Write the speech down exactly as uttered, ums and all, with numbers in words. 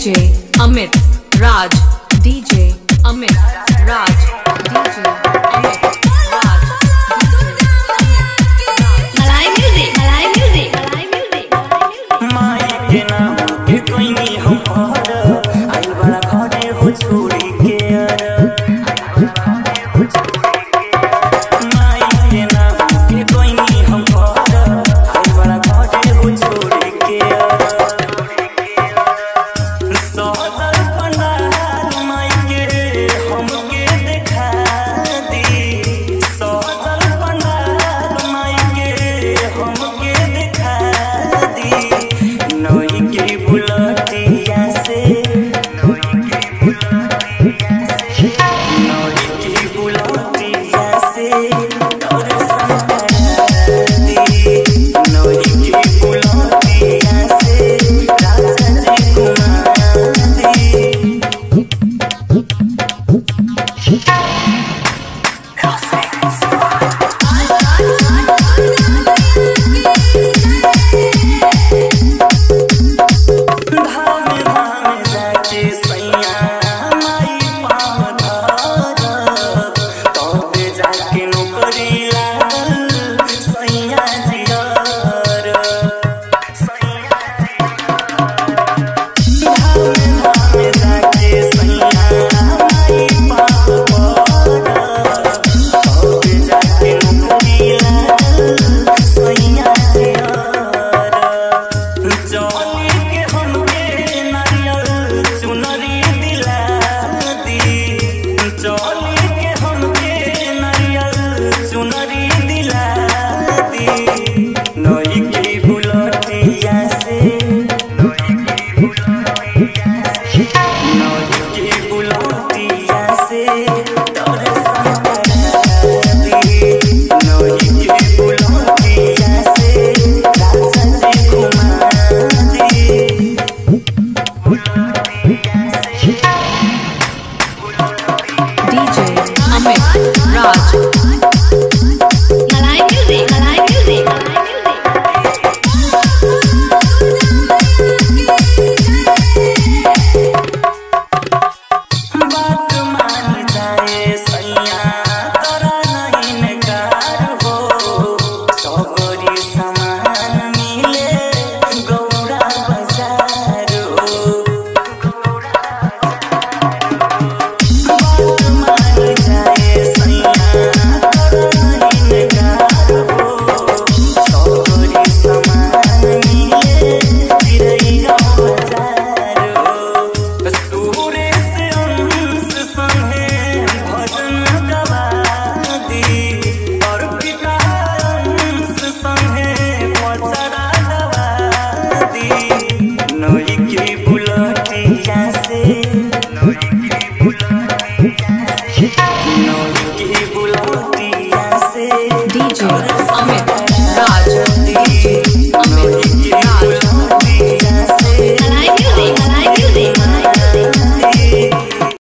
D J Amit Raj, D J Amit Raj, D J Amit Raj, Malay music, Malay music, Malay music. माई के नाम के कोई नहीं हम और आई बड़ा खाने हो छोड़ी के यार माई के नाम के कोई नहीं हम और आई बड़ा खाने हो छोड़ी के यार सोहर पंडाल माई के हम के दिखा दी सोहर पंडाल माई के हम के दिखा दी नोई की बुलटिया से नोई की बुलटिया से नोई की बुलटिया से दर्शन करा दी नोई की बुलटिया से राजा जी घुमा दी धामे धामे जाके सैया माई पाँव धरब तबे जाके नौकरी लागल सैया जियर सैया धामे धामे जाके सैया माई पाँव धरब तबे जाके नौकरी लागल सैया जियर चोली के हमके नारियल चुनरी दिला दी चोली के हमके नारियल चुनरी दिला दी नोई की बुलटिया से नोई की बुलटिया से नोई की बुलटिया से दर्शन करा दी नोई की बुलटिया से राजा जी घुमा दी J Amit Raj,